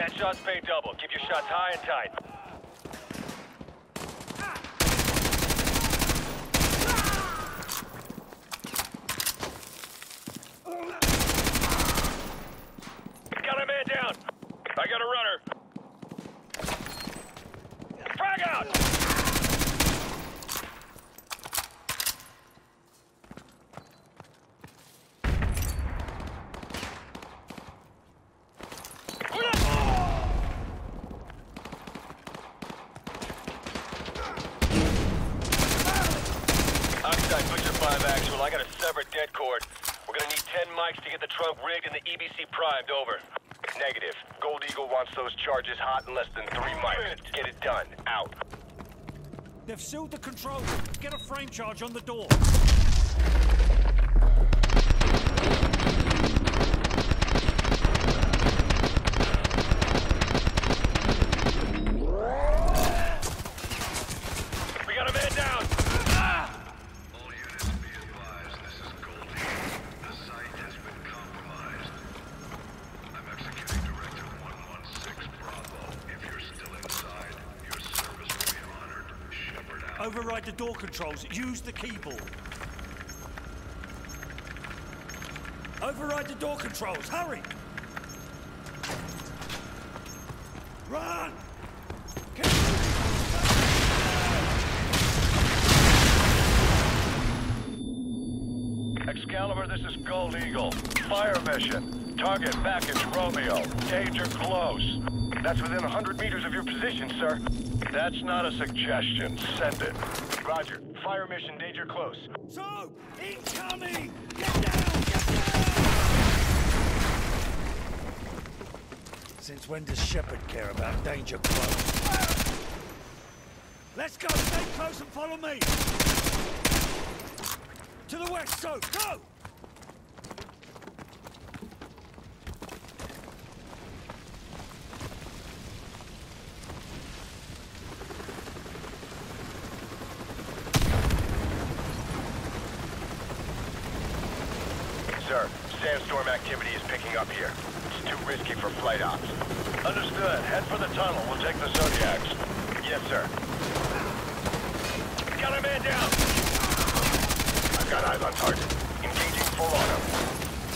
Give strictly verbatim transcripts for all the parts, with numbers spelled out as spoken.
Headshots pay double. Keep your shots high and tight. Got a man down. I got a runner. Frag out! Actual, I got a severed dead cord. We're gonna need ten mics to get the trunk rigged and the E B C primed. Over. Negative. Gold Eagle wants those charges hot in less than three mics. Get it done. Out. They've sealed the control room. Get a frame charge on the door. We got a man down. Override the door controls. Use the keyboard. Override the door controls. Hurry! Run! Get Excalibur, this is Gold Eagle. Fire mission. Target package Romeo. Danger close. That's within one hundred meters of your position, sir. That's not a suggestion. Send it. Roger. Fire mission, danger close. So, incoming! Get down! Get down! Since when does Shepard care about danger close? Let's go! Stay close and follow me! To the west, so go! Sir, sandstorm activity is picking up here. It's too risky for flight ops. Understood. Head for the tunnel. We'll take the Zodiacs. Yes, sir. Got a man down! I've got eyes on target. Engaging full auto.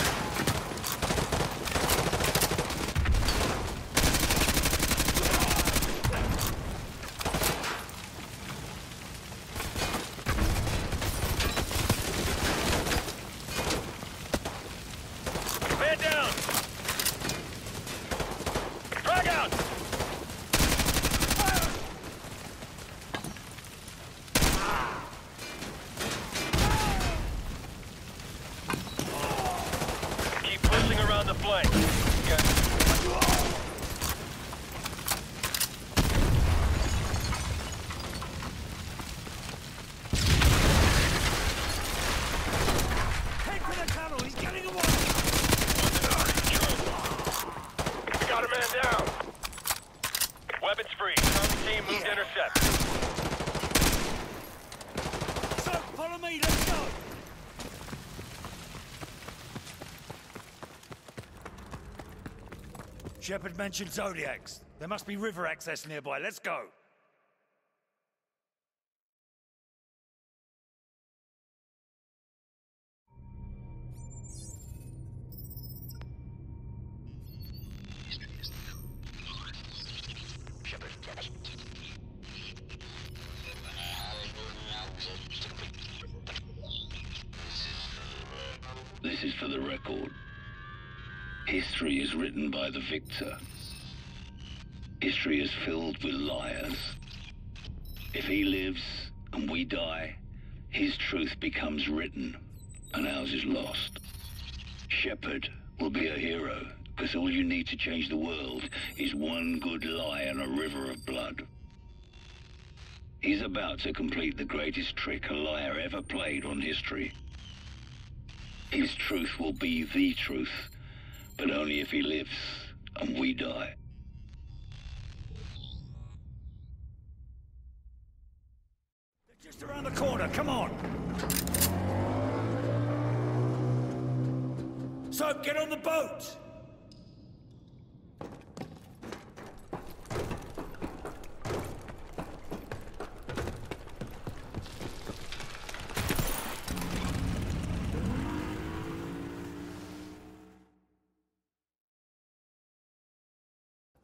Shepard mentioned Zodiacs. There must be river access nearby. Let's go. This is for the record. History is written by the victor. History is filled with liars. If he lives and we die, his truth becomes written and ours is lost. Shepard will be a hero because all you need to change the world is one good lie and a river of blood. He's about to complete the greatest trick a liar ever played on history. His truth will be the truth, but only if he lives and we die. They're just around the corner, come on! So, get on the boat!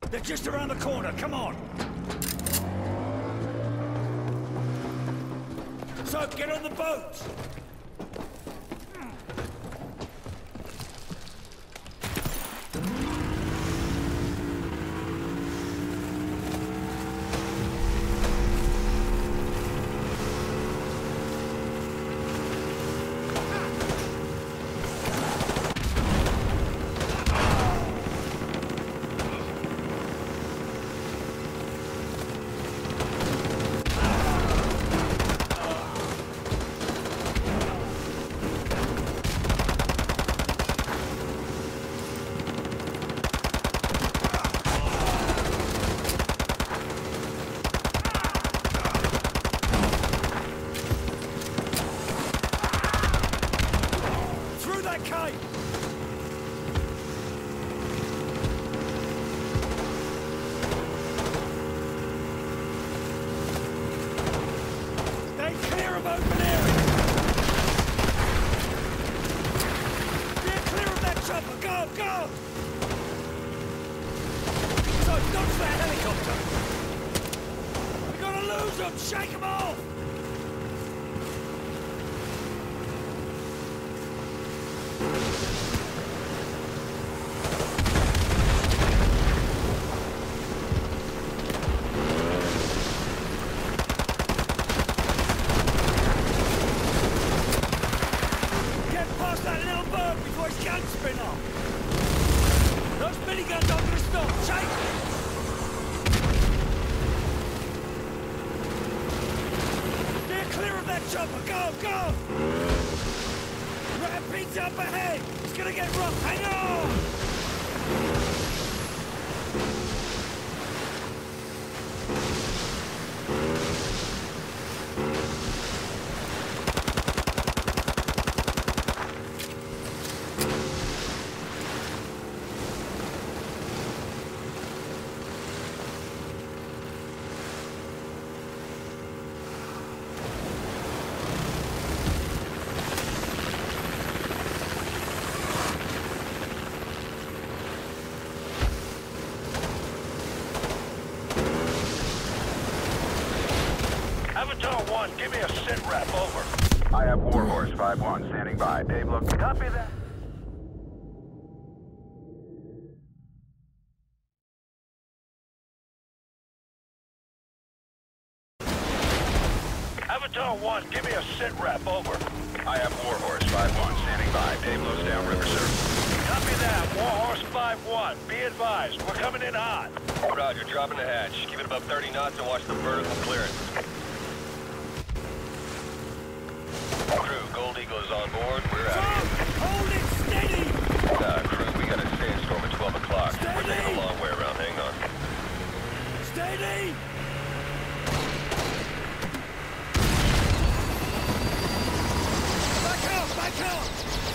They're just around the corner, come on! So, get on the boat! Shake them off! Get past that little bird before his guns spin off! Those miniguns aren't gonna stop! Shake! Clear of that chopper! Go, go! Rapids up ahead! It's gonna get rough! Hang on! Avatar one, give me a sit rep, over. I have Warhorse five one standing by. Dave, look. Copy that. Avatar one, give me a sit rep, over. I have Warhorse five one standing by. Dave, lows down river, sir. Copy that, Warhorse five one. Be advised, we're coming in hot. Roger, dropping the hatch. Keep it above thirty knots and watch the vertical clearance. Crew, Gold Eagle is on board. We're out of here. Hold it steady! Uh, crew, we got a sandstorm at twelve o'clock. We're taking Steady! a long way around. Hang on. Steady! Back out! Back out!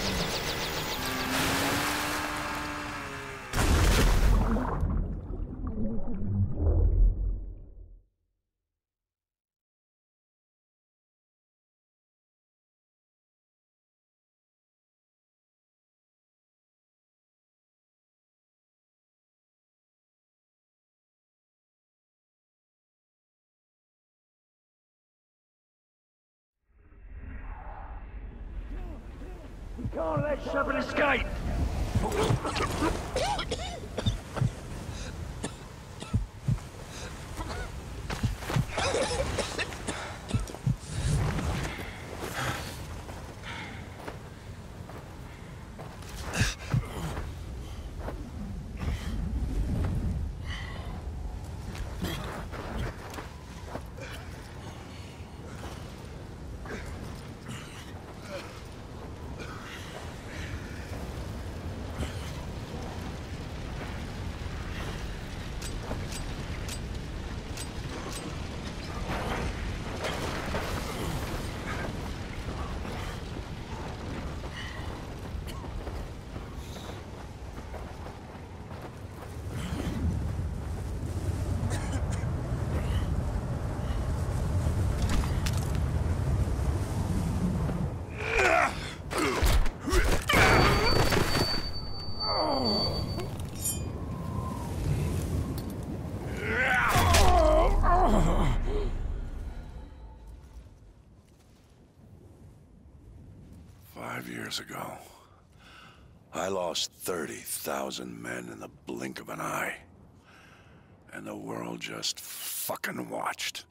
We can't let Shepard escape! years ago, I lost thirty thousand men in the blink of an eye. And the world just fucking watched.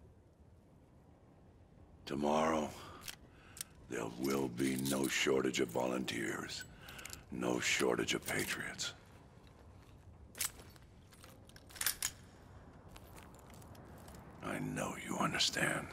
Tomorrow, there will be no shortage of volunteers, no shortage of patriots. I know you understand.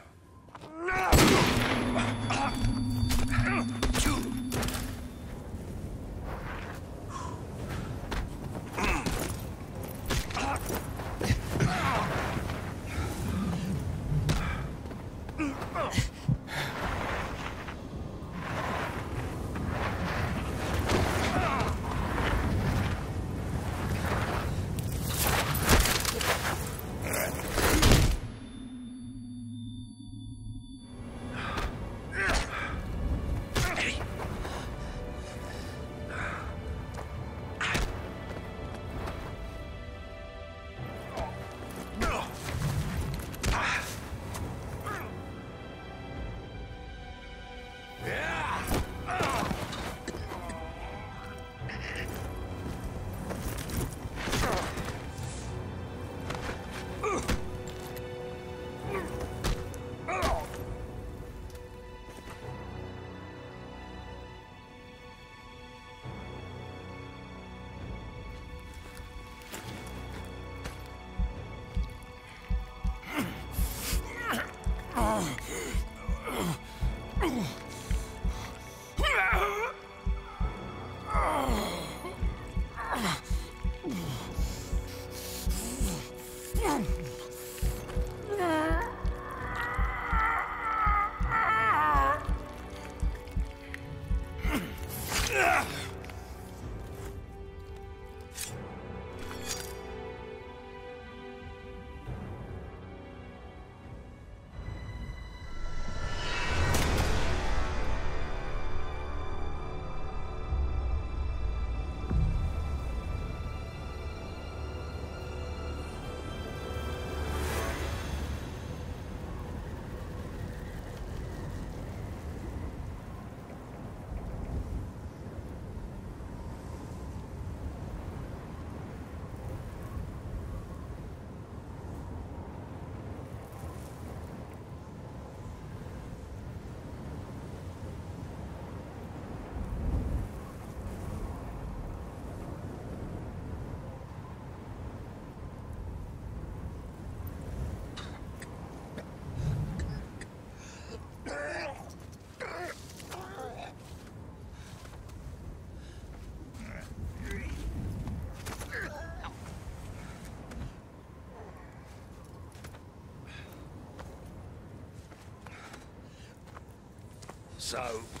Soap.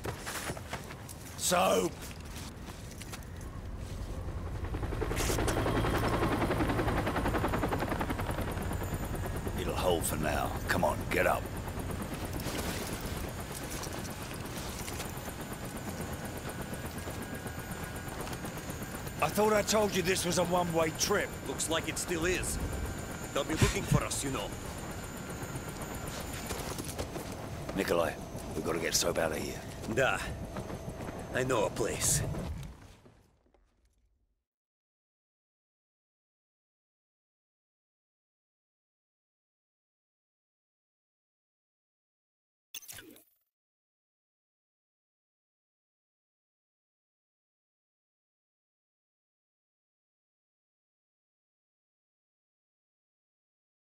Soap! It'll hold for now. Come on, get up. I thought I told you this was a one-way trip. Looks like it still is. They'll be looking for us, you know. Nikolai, we've got to get Soap out of here. Da. I know a place.